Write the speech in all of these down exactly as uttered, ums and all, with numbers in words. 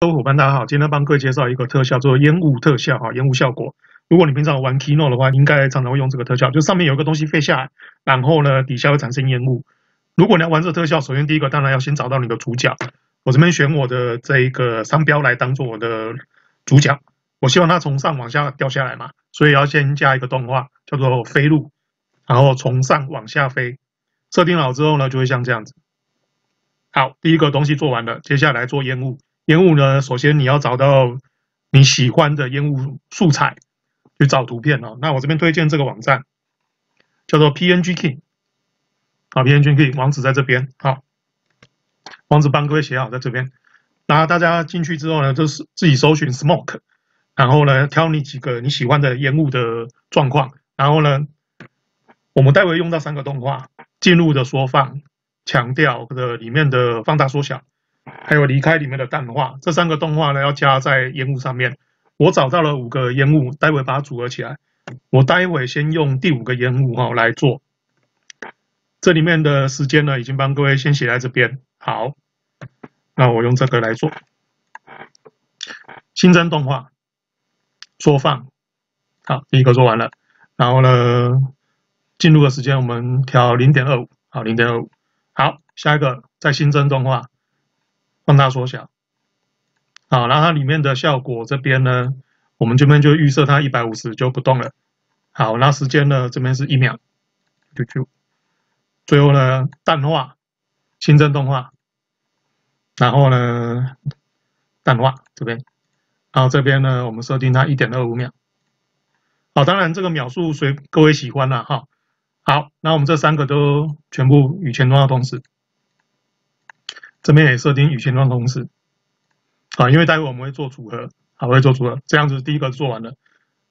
各位伙伴，大家好，今天帮各位介绍一个特效，做烟雾特效啊，烟雾效果。如果你平常玩 Keynote 的话，应该常常会用这个特效，就上面有一个东西飞下来，然后呢，底下会产生烟雾。如果你要玩这个特效，首先第一个当然要先找到你的主角。我这边选我的这一个商标来当做我的主角，我希望它从上往下掉下来嘛，所以要先加一个动画叫做飞路，然后从上往下飞。设定好之后呢，就会像这样子。好，第一个东西做完了，接下来做烟雾。烟雾呢，首先你要找到你喜欢的烟雾素材，去找图片哦。那我这边推荐这个网站，叫做 P N G King， 好 ，P N G King 网址在这边，好，网址帮各位写好在这边。那大家进去之后呢，就是自己搜寻 smoke， 然后呢挑你几个你喜欢的烟雾的状况，然后呢，我们待会用到三个动画，进入的缩放、强调的里面的放大缩小。还有离开里面的淡化，这三个动画呢要加在烟雾上面。我找到了五个烟雾，待会把它组合起来。我待会先用第五个烟雾哈、哦、来做。这里面的时间呢已经帮各位先写在这边。好，那我用这个来做。新增动画，缩放。好，第一个做完了。然后呢，进入的时间我们调 零点二五， 好 零点二五。好，下一个再新增动画。放大缩小，好，然后它里面的效果这边呢，我们这边就预设它一百五十就不动了。好，那时间呢，这边是一秒，啾啾。最后呢，淡化，新增动画，然后呢，淡化这边，然后这边呢，我们设定它 一点二五秒。好，当然这个秒数随各位喜欢啦哈。好，那我们这三个都全部与前端同时。这边也设定与前端同时，好，因为待会我们会做组合，好，会做组合，这样子第一个做完了，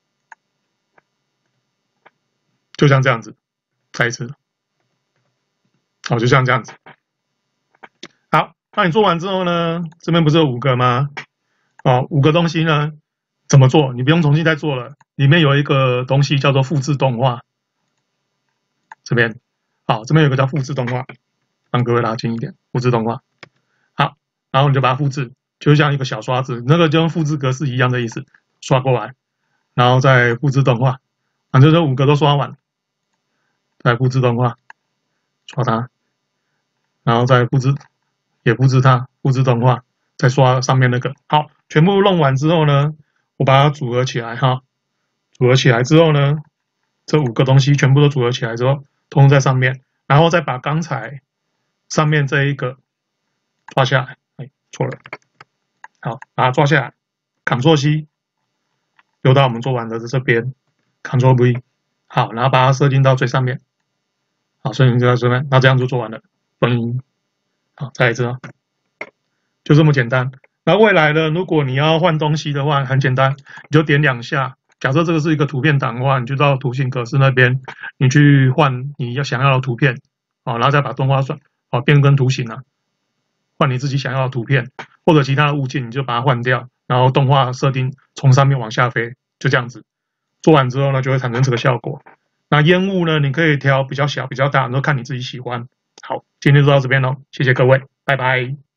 就像这样子，再一次，好，就像这样子，好，那你做完之后呢，这边不是有五个吗？哦，五个东西呢，怎么做？你不用重新再做了，里面有一个东西叫做复制动画，这边，好，这边有个叫复制动画，让各位拉近一点，复制动画。然后你就把它复制，就像一个小刷子，那个就跟复制格式一样的意思，刷过来，然后再复制动画，反正这五个都刷完，再复制动画，刷它，然后再复制，也复制它，复制动画，再刷上面那个。好，全部弄完之后呢，我把它组合起来哈，组合起来之后呢，这五个东西全部都组合起来之后，通通在上面，然后再把刚才上面这一个抓下来。错了，好，把它抓下来 ，Ctrl C， 丢到我们做完的这边 ，Ctrl V， 好，然后把它设定到最上面，好，设定到这边，那这样就做完了，嘣，好，再来一次啊，就这么简单。那未来呢，如果你要换东西的话，很简单，你就点两下，假设这个是一个图片档的话，你就到图形格式那边，你去换你要想要的图片，好，然后再把动画算，好，变更图形啊。换你自己想要的图片或者其他的物件，你就把它换掉，然后动画设定从上面往下飞，就这样子。做完之后呢，就会产生这个效果。那烟雾呢，你可以调比较小、比较大，都看你自己喜欢。好，今天就到这边喽，谢谢各位，拜拜。